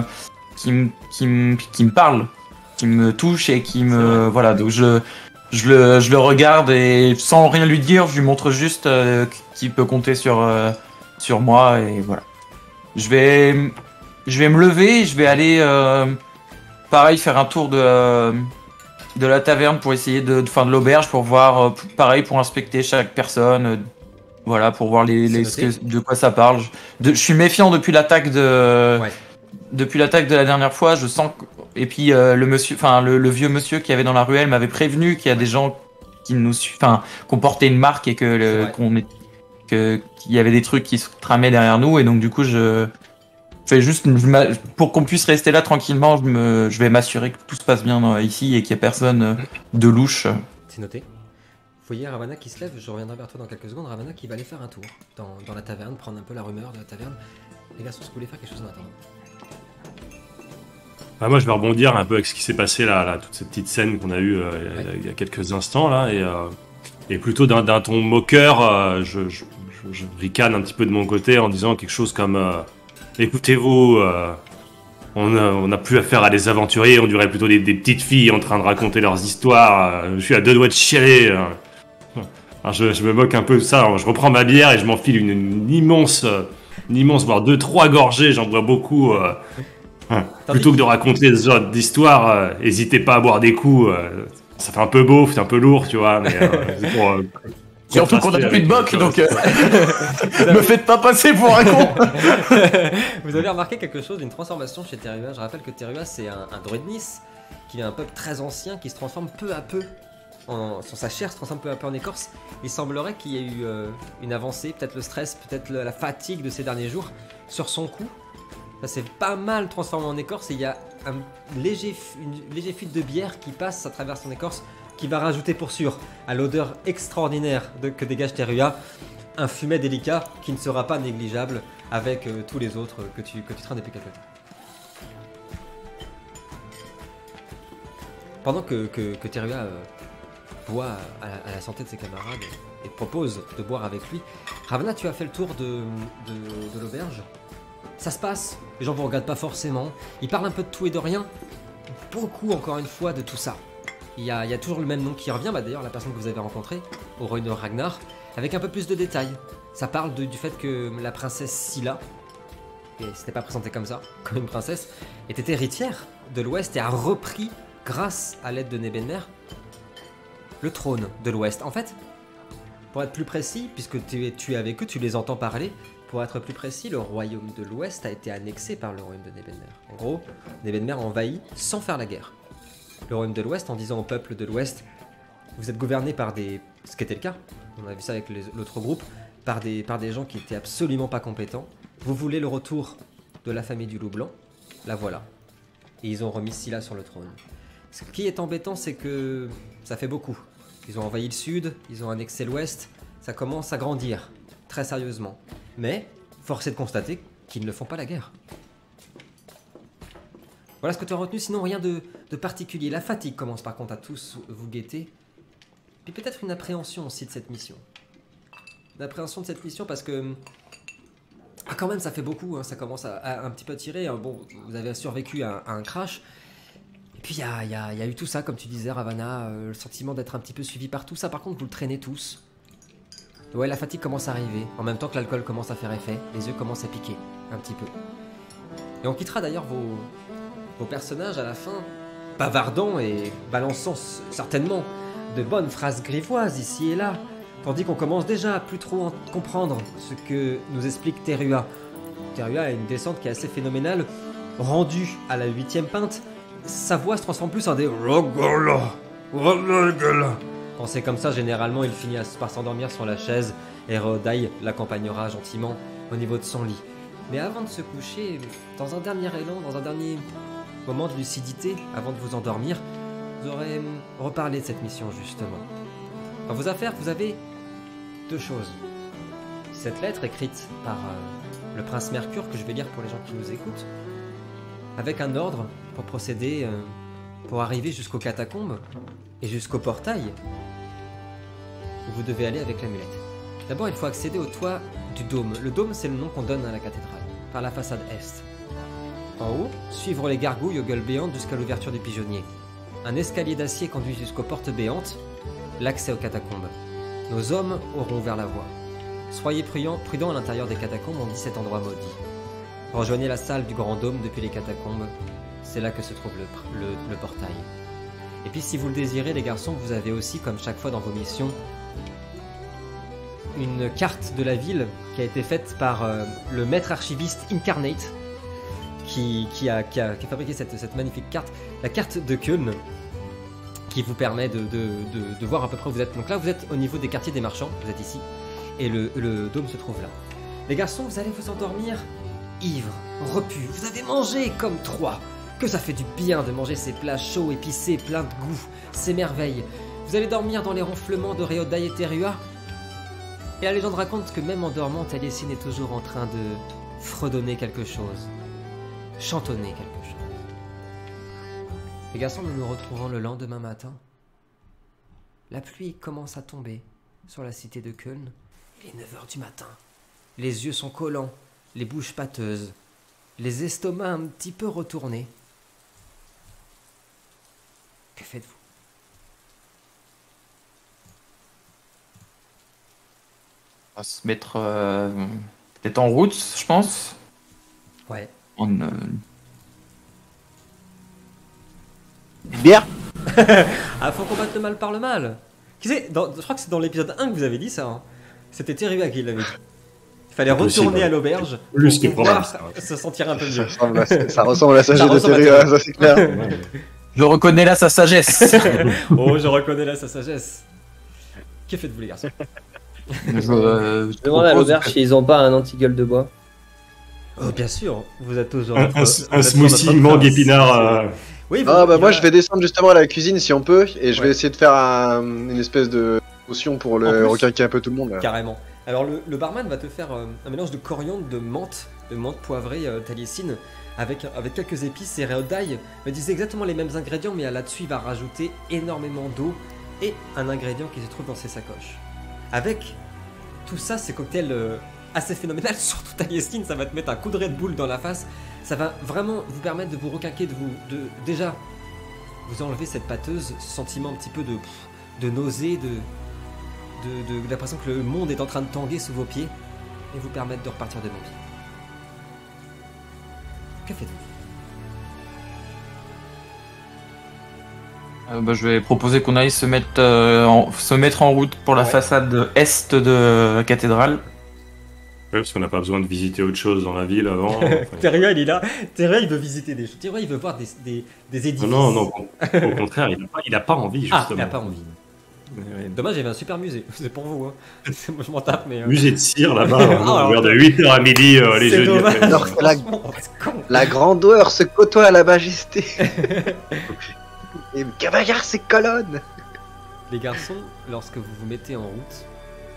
parle, qui me touche et qui me... Voilà, donc je le regarde et sans rien lui dire, je lui montre juste qu'il peut compter sur moi et voilà. Je vais me lever, je vais aller, pareil, faire un tour de la taverne pour essayer de l'auberge pour voir, pareil, pour inspecter chaque personne, voilà, pour voir de quoi ça parle. Je suis méfiant depuis l'attaque depuis l'attaque de la dernière fois. Je sens et puis le vieux monsieur qui avait dans la ruelle m'avait prévenu qu'il y a des gens qu'on portait une marque et que qu'il y avait des trucs qui se tramaient derrière nous, et donc du coup je fais juste pour qu'on puisse rester là tranquillement, je vais m'assurer que tout se passe bien ici et qu'il n'y a personne de louche. C'est noté. Vous voyez Ravana qui se lève, je reviendrai vers toi dans quelques secondes. Ravana qui va aller faire un tour dans la taverne, prendre un peu la rumeur de la taverne. Les garçons, est-ce que vous voulez faire quelque chose en attendant? Bah, moi, je vais rebondir un peu avec ce qui s'est passé là, toute cette petite scène qu'on a eue il y a quelques instants là, et plutôt d'un ton moqueur, je ricane un petit peu de mon côté en disant quelque chose comme écoutez-vous, on n'a plus affaire à des aventuriers, on dirait plutôt des petites filles en train de raconter leurs histoires. Je suis à 2 doigts de chialer. Alors je me moque un peu de ça. Je reprends ma bière et je m'enfile une immense, voire 2-3 gorgées. J'en bois beaucoup. Plutôt que de raconter ce genre d'histoire, n'hésitez pas à boire des coups. Ça fait un peu beau, c'est un peu lourd, tu vois. Mais c'est pour, surtout qu'on a plus de boc, donc me faites pas passer pour un con. Vous avez remarqué quelque chose d'une transformation chez Terua. Je rappelle que Terua, c'est un droïde Nice, qui est un peuple très ancien, qui se transforme peu à peu. Sur sa chair se transforme peu à peu en écorce. Il semblerait qu'il y ait eu une avancée, peut-être le stress, peut-être la fatigue de ces derniers jours sur son cou. Ça s'est pas mal transformé en écorce et il y a une léger fuite de bière qui passe à travers son écorce, qui va rajouter pour sûr à l'odeur extraordinaire que dégage Terua un fumet délicat qui ne sera pas négligeable avec tous les autres que tu traînes depuis quelque temps. Pendant que Terua boit à la santé de ses camarades et propose de boire avec lui, Ravana, tu as fait le tour de l'auberge. Ça se passe, les gens vous regardent pas forcément, ils parlent un peu de tout et de rien, beaucoup encore une fois de tout ça. Il y a toujours le même nom qui revient, d'ailleurs la personne que vous avez rencontrée, Oroyn Ragnar, avec un peu plus de détails. Ça parle du fait que la princesse Scylla, et c'était pas présentée comme ça, comme une princesse, était héritière de l'Ouest et a repris, grâce à l'aide de Nebenmer, le trône de l'Ouest. En fait, pour être plus précis, puisque tu es avec eux, tu les entends parler, pour être plus précis, le royaume de l'Ouest a été annexé par le royaume de Nebenmer. En gros, Nebenmer a envahi sans faire la guerre le royaume de l'Ouest en disant au peuple de l'Ouest, vous êtes gouverné par des... ce qui était le cas, on a vu ça avec l'autre groupe, par des gens qui étaient absolument pas compétents. Vous voulez le retour de la famille du loup blanc, la voilà. Et ils ont remis Scylla sur le trône. Ce qui est embêtant, c'est que ça fait beaucoup. Ils ont envahi le sud, ils ont annexé l'ouest, ça commence à grandir, très sérieusement. Mais, force est de constater qu'ils ne font pas la guerre. Voilà ce que tu as retenu, sinon rien de particulier. La fatigue commence par contre à tous vous guetter. Puis peut-être une appréhension aussi de cette mission. L'appréhension de cette mission parce que... Ah, quand même, ça fait beaucoup, hein, ça commence à un petit peu tirer. Hein. Bon, vous avez survécu à un crash. Et puis il y a eu tout ça, comme tu disais, Ravana, le sentiment d'être un petit peu suivi par tout ça. Par contre, vous le traînez tous. Ouais, la fatigue commence à arriver, en même temps que l'alcool commence à faire effet, les yeux commencent à piquer, un petit peu. Et on quittera d'ailleurs vos personnages à la fin, bavardant et balançant certainement de bonnes phrases grivoises ici et là, tandis qu'on commence déjà à plus trop comprendre ce que nous explique Terua. Terua a une descente qui est assez phénoménale, rendue à la 8e pinte, sa voix se transforme plus en des... Quand c'est comme ça, généralement, il finit par s'endormir sur la chaise et Rhodai l'accompagnera gentiment au niveau de son lit. Mais avant de se coucher, dans un dernier élan, dans un dernier moment de lucidité, avant de vous endormir, vous aurez reparlé de cette mission, justement. Dans vos affaires, vous avez 2 choses. Cette lettre écrite par le prince Mercure, que je vais lire pour les gens qui nous écoutent, avec un ordre pour procéder, pour arriver jusqu'aux catacombes et jusqu'au portail où vous devez aller avec l'amulette. D'abord, il faut accéder au toit du dôme. Le dôme, c'est le nom qu'on donne à la cathédrale, par la façade est. En haut, suivre les gargouilles aux gueules béantes jusqu'à l'ouverture du pigeonnier. Un escalier d'acier conduit jusqu'aux portes béantes, l'accès aux catacombes. Nos hommes auront ouvert la voie. Soyez prudents à l'intérieur des catacombes, on dit cet endroit maudit. Rejoignez la salle du grand dôme depuis les catacombes, c'est là que se trouve le portail. Et puis si vous le désirez les garçons, vous avez aussi, comme chaque fois dans vos missions, une carte de la ville qui a été faite par le maître archiviste Incarnate, qui a fabriqué cette magnifique carte, la carte de Köln, qui vous permet de voir à peu près où vous êtes. Donc là, vous êtes au niveau des quartiers des marchands, vous êtes ici, et le dôme se trouve là. Les garçons, vous allez vous endormir ivres, repus. Vous avez mangé comme 3. Que ça fait du bien de manger ces plats chauds, épicés, pleins de goût, ces merveilles. Vous allez dormir dans les ronflements de Réodai et Terua. Et la légende raconte que même en dormant, Taliesin est toujours en train de fredonner quelque chose, chantonner quelque chose. Les garçons, nous nous retrouvons le lendemain matin. La pluie commence à tomber sur la cité de Köln. Il est 9h du matin. Les yeux sont collants, les bouches pâteuses, les estomacs un petit peu retournés. Que faites-vous? On va se mettre peut-être en route, je pense. Ouais. Bière. Ah, faut combattre le mal par le mal. Qui c'est je crois que c'est dans l'épisode 1 que vous avez dit ça. Hein. C'était Terua qui l'avait dit. Il fallait retourner à l'auberge Plus que pour pouvoir probable. se sentir un peu mieux. Ça ressemble à la sagesse de ressemble à Terua, ça c'est clair. Je reconnais là sa sagesse. Oh, je reconnais là sa sagesse. Que faites-vous les garçons? Je demande à l'auberge s'ils ont pas un anti-gueule de bois. Oh, bien sûr, vous êtes toujours Un smoothie mangue épinard. Oui, Ah bah moi je vais descendre justement à la cuisine si on peut et je vais essayer de faire une espèce de potion pour En le plus, requinquer un peu tout le monde. Là. Carrément. Alors le barman va te faire un mélange de coriandre, de menthe poivrée Taliesin, avec quelques épices et Réodai me disait exactement les mêmes ingrédients, mais là-dessus il va rajouter énormément d'eau et un ingrédient qui se trouve dans ses sacoches. Avec tout ça, ces cocktails assez phénoménal, surtout Taliesin, ça va te mettre un coup de Red Bull dans la face. Ça va vraiment vous permettre de vous requinquer, de déjà vous enlever cette pâteuse, ce sentiment un petit peu de nausée, de l'impression que le monde est en train de tanguer sous vos pieds, et vous permettre de repartir de bon pied. Que faites-vous? Je vais proposer qu'on aille se mettre en route pour la façade est de la cathédrale. Ouais, parce qu'on n'a pas besoin de visiter autre chose dans la ville avant. Terua, il est là. Terua, il veut visiter des choses. Terua, il veut voir des édifices. Non, au contraire, il a pas envie, justement. Il n'a pas envie. Ouais, dommage, il y avait un super musée. C'est pour vous. Hein. Moi, je m'en tape, mais. Musée de cire là-bas, ouvert de 8h à midi les c'est jeudis. dommage. après. Alors que la, C'est con. la grandeur se côtoie à la majesté. Et Cavaillard ses colonnes. Les garçons, lorsque vous vous mettez en route,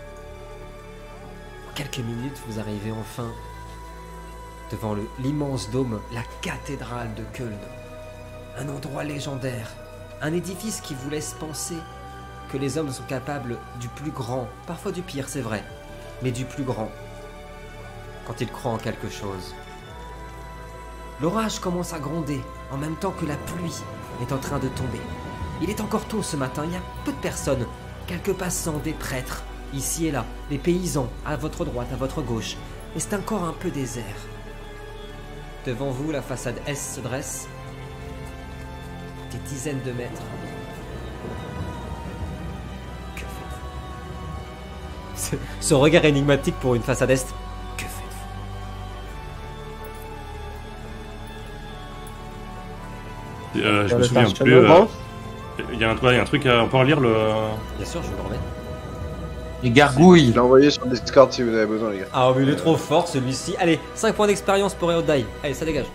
en quelques minutes, vous arrivez enfin devant l'immense dôme, la cathédrale de Köln. Un endroit légendaire, un édifice qui vous laisse penser que les hommes sont capables du plus grand, parfois du pire, c'est vrai, mais du plus grand, quand ils croient en quelque chose. L'orage commence à gronder, en même temps que la pluie est en train de tomber. Il est encore tôt ce matin, il y a peu de personnes, quelques passants, des prêtres, ici et là, des paysans, à votre droite, à votre gauche, et c'est encore un peu désert. Devant vous, la façade est se dresse, des dizaines de mètres. Que faites-vous? Ce regard énigmatique pour une façade est, que faites-vous? Je me souviens plus. Il y a un truc à encore lire le. Bien sûr, je vous le remets. Les gargouilles. Je l'ai envoyé sur Discord si vous avez besoin, les gars. Ah, mais il est trop fort celui-ci. Allez, 5 points d'expérience pour Réodai. Allez, ça dégage.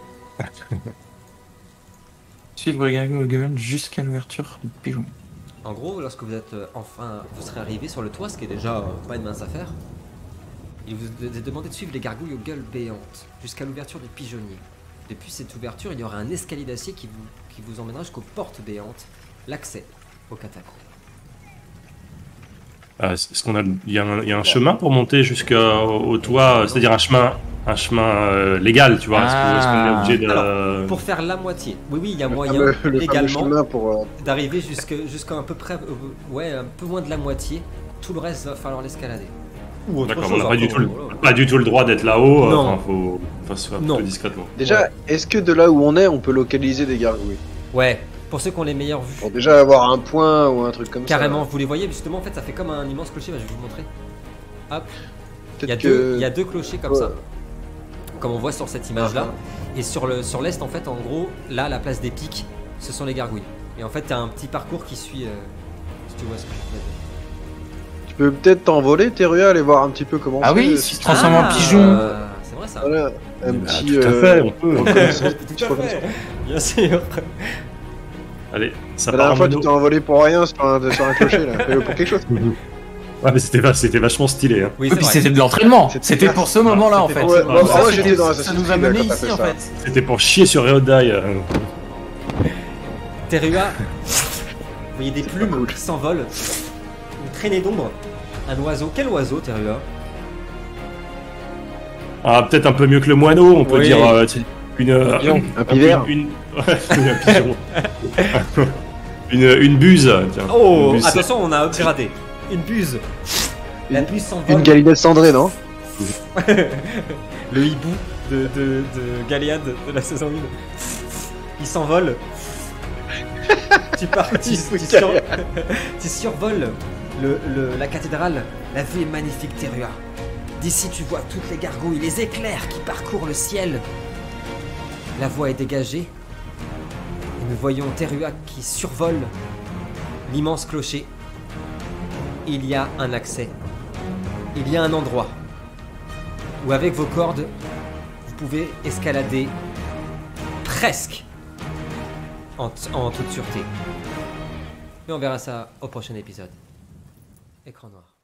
Suivre les gargouilles jusqu'à l'ouverture du pigeon. En gros, lorsque vous êtes vous serez arrivé sur le toit, ce qui est déjà pas une mince affaire, il vous est demandé de suivre les gargouilles aux gueules béantes jusqu'à l'ouverture du pigeonnier. Depuis cette ouverture, il y aura un escalier d'acier qui vous emmènera jusqu'aux portes béantes, l'accès aux catacombes. Est-ce qu'on a, il y a un chemin pour monter jusqu'au toit, c'est-à-dire un chemin légal, tu vois. Est-ce qu'on est obligé de. Alors, pour faire la moitié, oui, il y a moyen le fameux également chemin pour. d'arriver jusqu'à à peu près, un peu moins de la moitié. Tout le reste va falloir l'escalader. Ou autre D'accord, chose, on n'a pas, hein, pas du tout le droit d'être là-haut. Non. Faut se faire Non. plutôt discrètement. Déjà, est-ce que de là où on est, on peut localiser des gargouilles? Ouais, pour ceux qui ont les meilleures vues. Pour déjà avoir un point ou un truc comme Carrément, ça. vous les voyez justement, en fait ça fait comme un immense clocher, je vais vous montrer. Hop, il Peut-être y a deux clochers comme Ouais. ça, comme on voit sur cette image là. Et sur l'est en fait, en gros, là la place des pics, ce sont les gargouilles. Et en fait, t'as un petit parcours qui suit. Si tu vois ce que je veux dire. Tu peux peut-être t'envoler, Terua, aller voir un petit peu comment Ah c'est, oui, si s'il se transforme en pigeon. C'est vrai ça. Voilà, un Bah, petit. tout à fait, on peut. reconnaissance, Tout à fait. Bien sûr. Allez, ça La part en dernière fois, tu mono. t'es envolé pour rien sur un clocher, là. Fais-le pour quelque chose. Ouais, mais c'était vachement stylé. Hein. Oui, Oui, puis vrai. c'était de l'entraînement. C'était- C'était pour ce moment-là en fait. pour Ouais, ce bah, moment-là. moi, Ça, j'étais c'était- dans ça Assassin's nous a Creed mené quand t'as ici fait en ça. fait. C'était pour chier sur Reodai. Terua, vous voyez des plumes qui s'envolent, une traînée d'ombre, un oiseau. Quel oiseau, Terua? Ah, peut-être un peu mieux que le moineau, on peut Oui. dire. Une. pigeon, un pivert. Ouais, un pigeon. une buse. Tiens. Oh, Une buse. attention, on a upgradé. Une buse. La buse s'envole. Une gallinette cendrée, non? Le hibou de Galéade de la saison 1. Il s'envole. Tu pars, tu survoles la cathédrale. La vue est magnifique, Terua. D'ici, tu vois toutes les gargouilles, les éclairs qui parcourent le ciel. La voie est dégagée. Et nous voyons Terua qui survole l'immense clocher. Il y a un accès. Il y a un endroit où, avec vos cordes, vous pouvez escalader presque en toute sûreté. Mais on verra ça au prochain épisode. Écran noir.